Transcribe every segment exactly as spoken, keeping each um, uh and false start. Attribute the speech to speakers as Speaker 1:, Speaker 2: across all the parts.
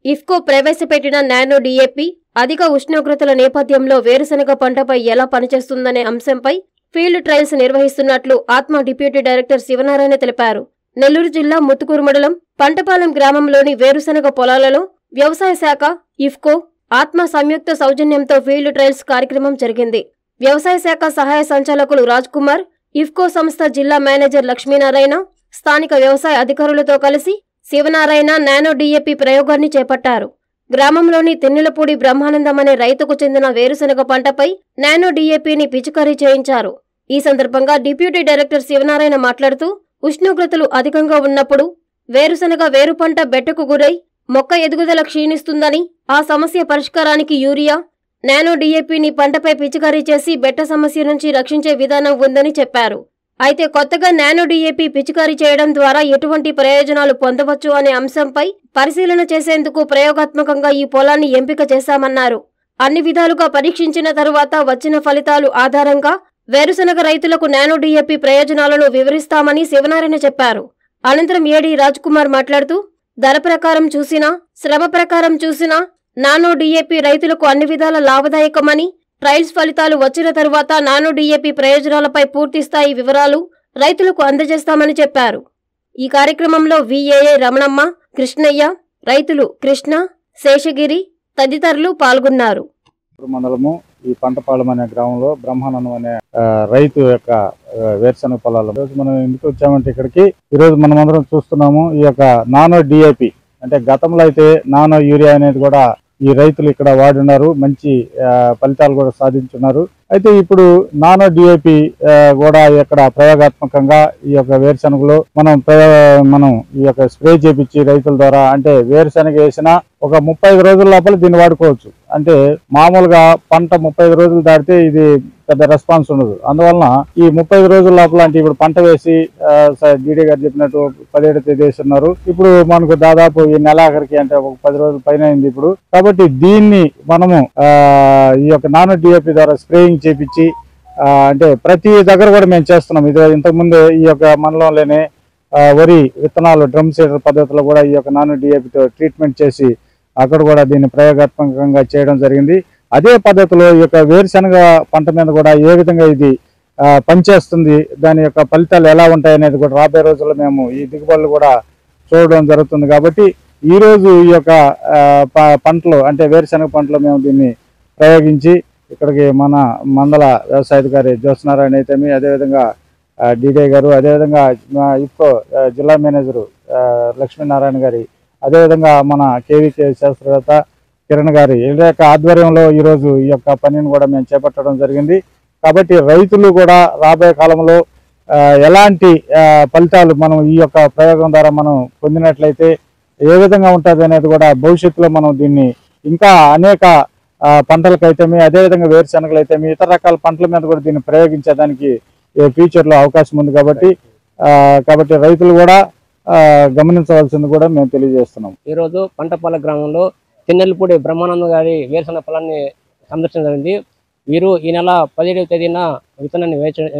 Speaker 1: ఇఫ్కో ప్రవేశపెట్టిన nano DAP అధిక ఉష్ణోగ్రతల నేపథ్యంలో వేరుశనగ పంటపై ఎలా పనిచేస్తుందనే అంశంపై ఫీల్డ్ ట్రయల్స్ నిర్వహిస్తున్నట్లు ఆత్మ డిప్యూటీ డైరెక్టర్ శివనారాయణ తెలిపారు. నెల్లూరు జిల్లా ముత్తుకూరు మండలం పంటపాలెం గ్రామంలోని వేరుశనగ పొలాలలో వ్యవసాయ శాఖ, ఇఫ్కో, ఆత్మ సంయుక్త సౌజన్యంతో ఫీల్డ్ ట్రయల్స్ కార్యక్రమం జరిగింది. వ్యవసాయ శాఖ సహాయ సంచాలకులు రాజ్ కుమార్, ఇఫ్కో సంస్థ జిల్లా మేనేజర్ లక్ష్మీనారాయణ, స్థానిక వ్యవసాయ అధికారులతో కలిసి శివనారాయణ నానో డీఏపీ ప్రయోగాన్ని చేపట్టారు. గ్రామంలోని తెన్నెలపూడి బ్రహ్మానందం అనే రైతుకు చెందిన వేరుశనగ పంటపై నానో డీఏపీని పిచికారీ చేయించారు. ఈ సందర్భంగా డిప్యూటీ డైరెక్టర్ శివనారాయణ మాట్లాడుతూ, ఉష్ణోగ్రతలు అధికంగా ఉన్నప్పుడు వేరుశనగ వేరు పంట బెట్టకు గురై మొక్క ఎదుగుదల క్షీణిస్తుందని, ఆ సమస్య పరిష్కారానికి యూరియా, నానో డీఏపీని పంటపై పిచికారీ చేసి బెట్ట సమస్య నుంచి రక్షించే విధానం ఉందని చెప్పారు. అయితే కొత్తగా నానో డీఏపీ పిచికారీ చేయడం ద్వారా ఎటువంటి ప్రయోజనాలు పొందవచ్చు అనే అంశంపై పరిశీలన చేసేందుకు ప్రయోగాత్మకంగా ఈ పొలాన్ని ఎంపిక చేశామన్నారు. అన్ని విధాలుగా పరీక్షించిన తరువాత వచ్చిన ఫలితాలు ఆధారంగా వేరుశనగ రైతులకు నానో డీఏపీ ప్రయోజనాలను వివరిస్తామని శివనారాయణ చెప్పారు. అనంతరం ఏడీ రాజ్ కుమార్ మాట్లాడుతూ, ధర ప్రకారం చూసినా, శ్రమ ప్రకారం చూసినా నానో డీఏపీ రైతులకు అన్ని విధాల లాభదాయకమని, ట్రయల్స్ ఫలితాలు వచ్చిన తరువాత నానో డీఏపీ ప్రయోజనాలపై పూర్తిస్థాయి వివరాలు రైతులకు అందజేస్తామని చెప్పారు. ఈ కార్యక్రమంలో వీఏఏ రమణమ్మ, కృష్ణయ్య, రైతులు కృష్ణ, శేషగిరి తదితరులు పాల్గొన్నారు.
Speaker 2: మండలము ఈ పంటపాలెం అనే గ్రామంలో బ్రహ్మానందం అనే రైతు యొక్క వేరుశనగ పొలాలు రోజు మనం ఎందుకు వచ్చామంటే ఇక్కడికి ఈరోజు మనం అందరం చూస్తున్నాము. ఈ యొక్క నానో డిఏపి అంటే గతంలో అయితే నానో యూరియా అనేది కూడా ఈ రైతులు ఇక్కడ వాడిన్నారు, మంచి ఫలితాలు కూడా సాధించున్నారు. అయితే ఇప్పుడు నానో డిఏపి కూడా ఇక్కడ ప్రయోగాత్మకంగా ఈ యొక్క వేరుశనగలో మనం మనం ఈ యొక్క స్ప్రే చేపించి రైతుల ద్వారా, అంటే వేరుశనగ వేసిన ఒక ముప్పై ఐదు రోజుల లోపల దీన్ని వాడుకోవచ్చు. అంటే మామూలుగా పంట ముప్పై ఐదు రోజులు దాటితే ఇది పెద్ద రెస్పాన్స్ ఉండదు. అందువలన ఈ ముప్పై ఐదు రోజుల లోపల అంటే ఇప్పుడు పంట వేసి డీడీ గారు చెప్పినట్టు పదిహేడు తేదీ వేస్తున్నారు. ఇప్పుడు మనకు దాదాపు ఈ నెలాఖరికి అంటే ఒక పది రోజుల పైన అయింది ఇప్పుడు. కాబట్టి దీన్ని మనము ఈ యొక్క నానో డిఏపి ద్వారా స్ప్రేయింగ్ చేపించి అంటే ప్రతి దగ్గర కూడా మేము చేస్తున్నాం. ఇది ఇంతకుముందు ఈ యొక్క మండలంలోనే వరి విత్తనాలు డ్రమ్ సీడర్ పద్ధతిలో కూడా ఈ యొక్క నానో డిఏపితో ట్రీట్మెంట్ చేసి అక్కడ కూడా దీన్ని ప్రయోగాత్మకంగా చేయడం జరిగింది. అదే పద్ధతిలో ఈ యొక్క వేరుశనగ పంట మీద కూడా ఏ విధంగా ఇది పనిచేస్తుంది, దాని యొక్క ఫలితాలు ఎలా ఉంటాయి అనేది కూడా రాబోయే రోజుల్లో మేము ఈ దిగుబడులు కూడా చూడడం జరుగుతుంది. కాబట్టి ఈరోజు ఈ యొక్క పంటలు అంటే వేరుశనగ పంటలు మేము దీన్ని ప్రయోగించి ఇక్కడికి మన మండల వ్యవసాయ అధికారి జ్యోత్స్నారాయణ అయితేమి, అదేవిధంగా డీడీ గారు, అదేవిధంగా ఇఫ్కో జిల్లా మేనేజరు లక్ష్మీనారాయణ గారి, అదేవిధంగా మన కేవీకే శాస్త్రవేత్త కిరణ్ గారి వీళ్ళ యొక్క ఆధ్వర్యంలో ఈరోజు ఈ యొక్క పనిని కూడా మేము చేపట్టడం జరిగింది. కాబట్టి రైతులు కూడా రాబోయే కాలంలో ఎలాంటి ఫలితాలు మనం ఈ యొక్క ప్రయోగం ద్వారా మనం పొందినట్లయితే ఏ విధంగా ఉంటుంది అనేది కూడా భవిష్యత్తులో మనం దీన్ని ఇంకా అనేక పంటలకైతేమి, అదేవిధంగా వేరుశనగలు అయితేమి, ఇతర రకాల పంటల మీద కూడా దీన్ని ప్రయోగించడానికి ఫ్యూచర్లో అవకాశం ఉంది. కాబట్టి కాబట్టి రైతులు కూడా గమనించవలసింది కూడా మేము తెలియజేస్తున్నాం.
Speaker 3: ఈరోజు పంటపాలెం గ్రామంలో తెన్నెలపూడి బ్రహ్మానందం గారి వేరుశనగ పొలాన్ని సందర్శన జరిగింది. వీరు ఈ నెల పదిహేడవ తేదీన విత్తనాన్ని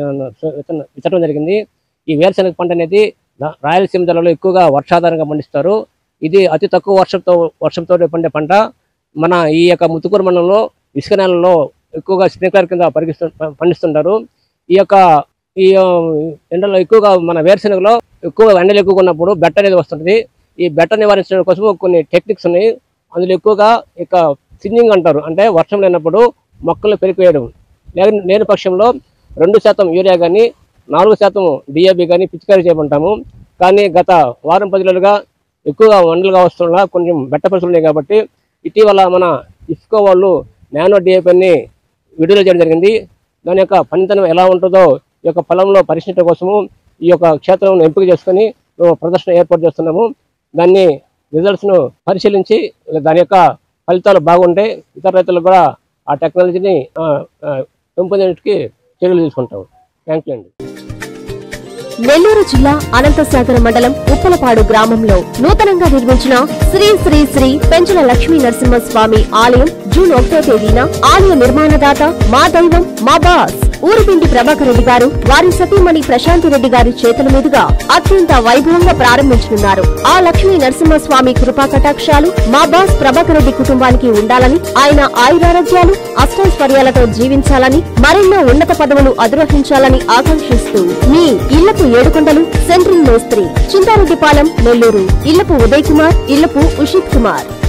Speaker 3: విత్తడం జరిగింది. ఈ వేరుశనగ పంట అనేది రాయలసీమ జిల్లాలో ఎక్కువగా వర్షాధారంగా పండిస్తారు. ఇది అతి తక్కువ వర్షంతో వర్షంతో పండే పంట. మన ఈ యొక్క ముత్తుకూరు మండలంలో ఇసుక నెలలో ఎక్కువగా స్ప్రింక్లర్ కింద పరిగిస్తు పండిస్తుంటారు. ఈ యొక్క ఈ ఎండలో ఎక్కువగా మన వేరుశనగలో ఎక్కువ ఎండలు ఎక్కువగా ఉన్నప్పుడు బెట్ట అనేది వస్తుంది. ఈ బెట్ట నివారించడం కోసం కొన్ని టెక్నిక్స్ ఉన్నాయి. అందులో ఎక్కువగా ఇక సింజింగ్ అంటారు, అంటే వర్షం లేనప్పుడు మొక్కలు పెరిగివేయడం. లేని పక్షంలో రెండు శాతం యూరియా కానీ నాలుగు శాతం డిఏపి కానీ పిచికారీ చేయమంటాము. కానీ గత వారం పది రోజులుగా ఎక్కువగా వండలుగా వస్తున్నా కొంచెం బెట్ట పరిస్థితులు ఉన్నాయి. కాబట్టి ఇటీవల మన ఇఫ్కో వాళ్ళు నానో డిఏపిని విడుదల చేయడం జరిగింది. దాని యొక్క పనితనం ఎలా ఉంటుందో ఈ యొక్క పొలంలో పరీక్షించడం కోసము ఈ యొక్క క్షేత్రం ఎంపిక చేసుకొని మేము ప్రదర్శన ఏర్పాటు చేస్తున్నాము. దాన్ని రిజల్ట్స్ను పరిశీలించి దాని యొక్క ఫలితాలు బాగుంటే ఇతర రైతులు కూడా ఆ టెక్నాలజీని పెంపొందడానికి చర్యలు తీసుకుంటాం. థ్యాంక్ యూ అండి.
Speaker 1: నెల్లూరు జిల్లా అనంతసాగర మండలం ఉప్పలపాడు గ్రామంలో నూతనంగా నిర్మించిన శ్రీ శ్రీ శ్రీ పెంచల లక్ష్మీ నరసింహస్వామి ఆలయం జూన్ ఒకటో తేదీన ఆలయ నిర్మాణదాత మా దైవం మా బాస్ ఊరుపిండి ప్రభాకర్ రెడ్డి గారు వారి సతీమణి ప్రశాంతి రెడ్డి గారి చేతుల మీదుగా అత్యంత వైభవంగా ప్రారంభించనున్నారు. ఆ లక్ష్మీ నరసింహస్వామి కృపా కటాక్షాలు మా బాస్ ప్రభాకర్ రెడ్డి కుటుంబానికి ఉండాలని, ఆయన ఆయురారోగ్యాలు అష్టైశ్వర్యాలతో జీవించాలని, మరెన్నో ఉన్నత పదవులు అధిరోహించాలని ఆకాంక్షిస్తూ మీ ఇళ్లపు ఏడుకొండలు సెంట్రల్ మేస్త్రి, చింతారెడ్డిపాలెం, నెల్లూరు. ఇళ్లపు ఉదయ్ కుమార్, ఇళ్లపు ఉషిత్ కుమార్.